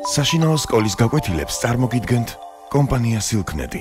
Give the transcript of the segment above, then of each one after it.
საშინაო სკოლის გაკვეთილებს წარმოგიდგენთ კომპანია Silknet.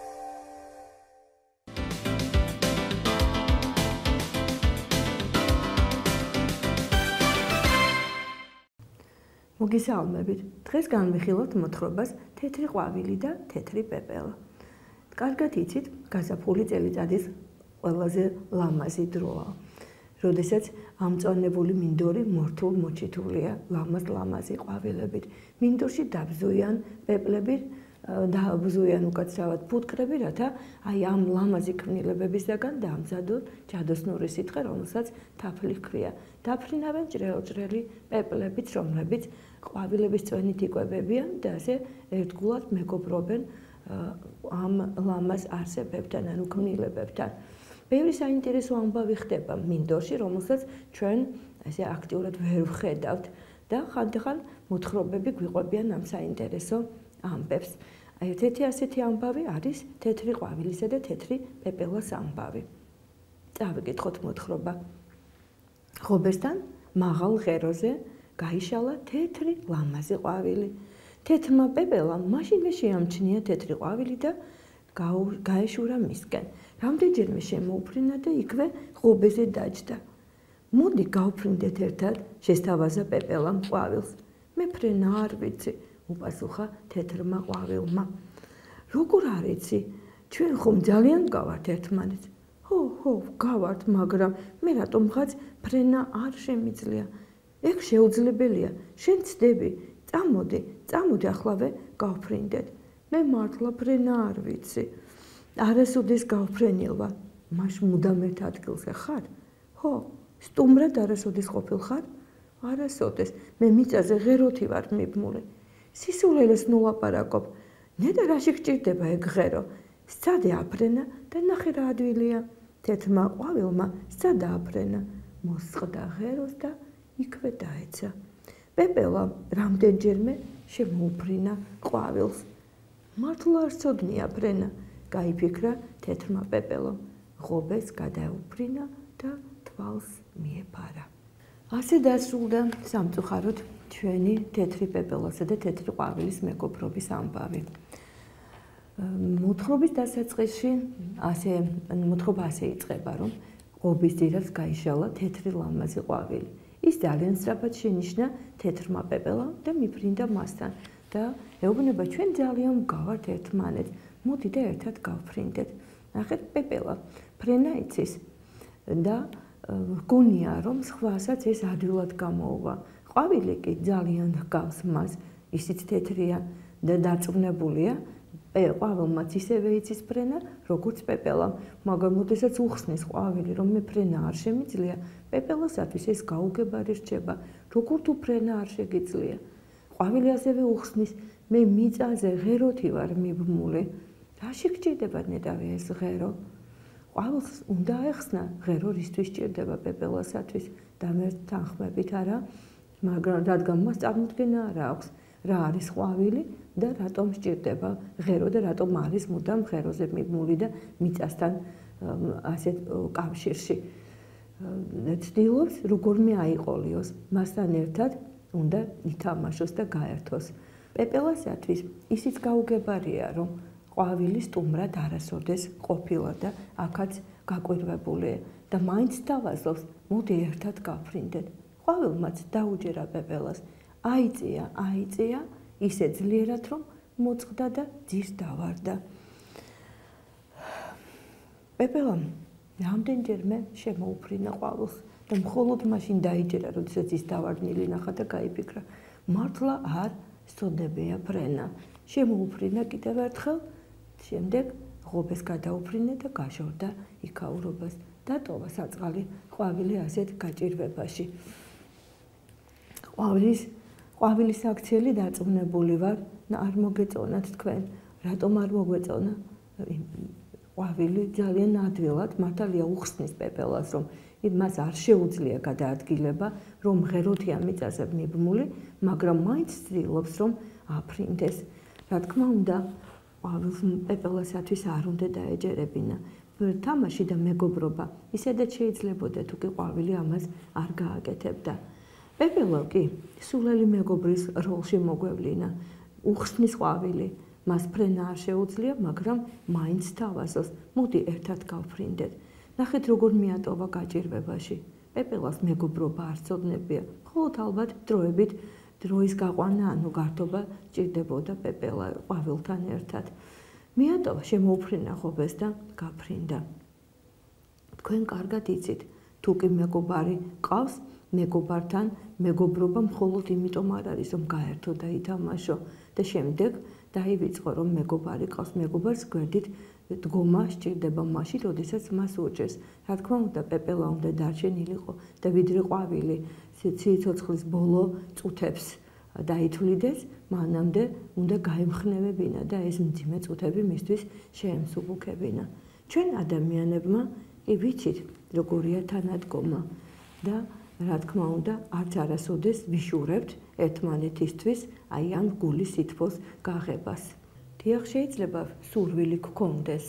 მოგესალმებით. დღეს განვიხილავთ მოთხრობას თეთრი ყვავილი და თეთრი პეპელა. კარგად იცით, გაზაფხული წელიწადის ყველაზე ლამაზი დროა. როდესაც ამწვანებული მინდორი მორთულ მოჩითულია ლამაზ-ლამაზი ყვავილებით. მინდორში დაბზოიან პეპლები, დაბზოიან უკაცრავად ფუტკრები, რათა აი ამ ლამაზი ქმნილებებისგან დაამზადონ ჯადოსნური სითხე, რომელსაც თაფლი ჰქვია. დაფრინავენ ჭრელ-ჭრელი პეპლებიც, რომლებიც ყვავილების წვენით იკვებებიან და ასე ერთგულად მეგობრობენ ამ ლამაზ არსებებთან, ანუ ქმნილებებთან. ბევრი საინტერესო ამბავი ხდება მინდორში, რომელსაც ჩვენ ასე აქტიურად ვერ ვხედავთ და ხანდახან მოთხრობები გვიყვებიან ამ საინტერესო ამბებს. ერთ-ერთი ასეთი ამბავი არის თეთრი ყვავილისა და თეთრი პეპელას ამბავი. წავიკითხოთ მოთხრობა. ღობესთან მაღალ ღეროზე გაიშალა თეთრი ლამაზი ყვავილი. თეთრმა პეპელამ მაშინვე შეამჩნია თეთრი ყვავილი და გაეშურა მისკენ. რამდენჯერმე შემოუფრინა და იქვე ღობეზე დაჯდა. მოდი გავფრინდეთ ერთად, შესთავაზა პეპელამ ყვავილს. მე ფრენა არ ვიცი, უპასუხა თეთრმა ყვავილმა. როგორ არ იცი? ჩვენ ხომ ძალიან გავართ ერთმანეთს. ხო, გავართ, მაგრამ მე რატომღაც ფრენა არ შემიძლია. ეგ შეუძლებელია, შენ ცდები, წამოდიახლავე გავფრინდეთ. მე მართლა ფრენა არ ვიცი. არასოდეს გავფრენილვა, მაშ მუდამ ერთ ადგილზე ხარ? ხო, სტუმრად არასოდეს ყოფილ ხარ? არასოდეს, მე მიწაზე ღეროთი ვარ მიბმული. სისულელეს ნულაპარაკობ, ნედა რაში გჭირდება ეგ ღერო? სცადე აფრენა და ნახე რა ადვილია. თეთრმა ყვავილმა სცადა აფრენა, მოსწყდა ღეროს და იქვე დაეცა. პეპელამ რამდენჯერმე შემოუფრინა ყვავილს. მართლა არ ცოდნია ფრენა, გაიფიქრა თეთრმა პეპელამ. ღობეს გადაუფრინა და თვალს მიეფარა. ასე დასრულდა სამწუხაროდ ჩვენი თეთრი პეპელასა და თეთრი ყვავილის მეგობრობის ამბავი. მოთხრობის დასაწყისში მოთხრობა ასე იწყება, რომ ღობის ძირას გაიშალა თეთრი ლამაზი ყვავილი. ის ძალიან სწრაფად შენიშნა თეთრმა პეპელამ და მიფრინდა მასთან და ეუბნება, ჩვენ ძალიან გავართ ერთმანეთს, მოდი და ერთად გავფრინდეთ. ნახეთ, პეპელა ფრენა იცის და გონია, რომ სხვასაც ეს ადვილად გამოუვა. ყვავილი კი ძალიან ჰგავს მას, ისიც თეთრია და დარწმუნებულია. ყვავილმაც ისევე იცის ფრენა, როგორც პეპელამ, მაგრამ როდესაც უხსნის ყვავილი, რომ მე ფრენა არ შემიძლია, პეპელასათვის ეს გაუგებარი რჩება. როგორ თუ ფრენა არ შეგიძლია? ყვავილი ასევე უხსნის, მე მიწაზე ღეროთი ვარ მიბმული. რაში გჭირდება ნედავი ეს ღერო? ყვავილს უნდა ეხსნა ღერო რისთვის ჭირდება პეპელასათვის და მე თანხმებით არა, მაგრამ რადგან მას წარმოდგენა არ აქვს, რა არის ყვავილი და რატომ სჭირდება ღერო და რატომ არის მუდამ ღეროზე მიბმული და მიწასთან ასეთ კავშირში. ცდილობს როგორმე აიყოლიოს, მასთან ერთად უნდა ითამაშოს და გაერთოს. პეპელასათვის ისიც გაუგებარია, რომ ყვავილი სტუმრად არასოდეს ყოფილა და აქაც გაკვირვებულია და მაინც თავაზობს, მოდი ერთად გავფრინდეთ. ყვავილმაც დაუჯერა პეპელას, აიწია, ისე ძლიერად, რომ მოწყდა და ძირს დავარდა. პეპელამ რამდენჯერმე შემოუფრინა ყვავილს და მხოლოდ მაშინ დაიჯერა, როდესაც ის დავარდნილი ნახა და გაიფიქრა, მართლა არ სწოდებია ფრენა. შემოუფრინა კიდევ ერთხელ, შემდეგ ღობეს გადაუფრინა და გაშორდა იქაურობას. დატოვა საწყალი ყვავილი ასეთ გაჭირვებაში. ყვავილის აქციელი დარწმუნებული ვარ, არ მოგეწონათ თქვენ. რატომ არ მოგვეწონა? ყვავილი ძალიან ადვილად, მართალია უხსნის პეპელას, რომ მას არ შეუძლია გადაადგილება, რომ ღეროთია მიწაზე მიბმული, მაგრამ მაინც ცდილობს, რომ აფრინდეს. რა თქმა უნდა, ყვავილს პეპელასათვის არ უნდა დაეჯერებინა. თამაში და მეგობრობა ისედაც შეიძლებოდა, თუ კი ყვავილი ამას არ გააკეთებდა. პეპელა კი სულელი მეგობრის როლში მოგვევლინა. უხსნის ყვავილი. მას ფრენა არ შეუძლია, მაგრამ მაინც თავაზობს. მოდი ერთად გავფრინდეთ. ნახეთ როგორ მიატოვა გაჭირვებაში. პეპელას მეგობრობა არ ცოდნებია. მხოლოდ ალბათ დროებით დროის გაყვანა, ანუ გართობა ჭირდებოდა პეპელა ყვავილთან ერთად. მიატოვა, შემოუფრინა ღობეს და გაფრინდა. თქვენ კარგად იცით, თუ კი მეგობარი ყავს, მეგობართან მეგობრობა მხოლოდ იმიტომ არ არის, რომ გაერთო და ითამაშო და შემდეგ დაივიწყო, რომ მეგობარი ყავს. მეგობარს გვერდით დგომა სჭირდება მაშინ, როდესაც მას უჭერს. რა თქმა უნდა, პეპელა უნდა დარჩენილიყო და ვიდრე ყვავილი ციცოცხლის ბოლო წუთებს დაითვლიდეს, მანამდე უნდა გაემხნევებინა და ეს მძიმე წუთები მისთვის შეემსუბუქებინა. ჩვენ ადამიანებმა კი ვიცით, როგორია თანადგომა და რა თქმა უნდა, არც არასოდეს ვიშურებთ ერთმანეთისთვის აი ამ გულის სითბოს გაღებას. დიახ, შეიძლება სურვილი გქონდეს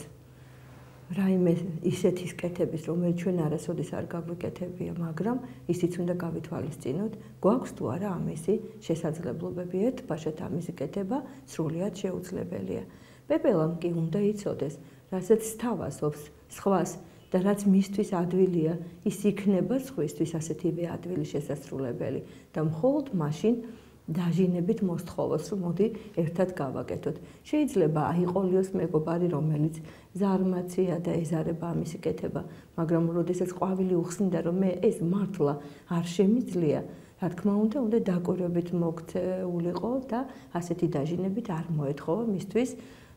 რაიმე ისეთის კეთების, რომელიც ჩვენ არასოდეს არ გაგვიკეთებია, მაგრამ ისიც უნდა გავითვალისწინოთ, გვაქვს თუ არა ამისი შესაძლებლობები. ერთ ფაშად ამისი კეთება სრულიად შეუძლებელია. პეპელამ კი უნდა იცოდეს, რასაც სთავაზობს სხვას და რაც მისთვის ადვილია, ის იქნება სხვისთვის ასეთივე ადვილი შესასრულებელი და მხოლოდ მაშინ დაჟინებით მოსთხოვოს, რომ მოდი ერთად გავაკეთოთ. შეიძლება აიყოლიოს მეგობარი, რომელიც ზარმაცია და ეზარება ამისი კეთება, მაგრამ როდესაც ყვავილი უხსნიდა, რომ მე ეს მართლა არ შემიძლია, რა თქმა უნდა დაკვირვებით მოქცეულიყო და ასეთი დაჟინებით არ მოეთხოვა მისთვის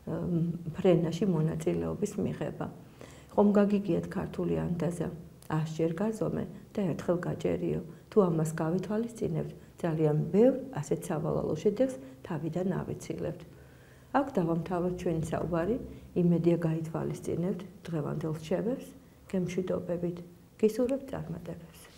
ფრენაში მონაწილეობის მიღება. ხომ გაგიგიათ ქართული ანტაზა, 100 ჯერ გაზომე და ერთხელ გაჭერიო. თუ ამას გავითვალისწინებთ, ძალიან ბევრ ასეთ სავალალო შედეგს თავიდან ავიცილებთ. აქ დავამთავროთ ჩვენი საუბარი, იმედია გაითვალისწინებთ დღევანდელ რჩევებს, გემშვიდობებით. გისურვებთ წარმატებებს.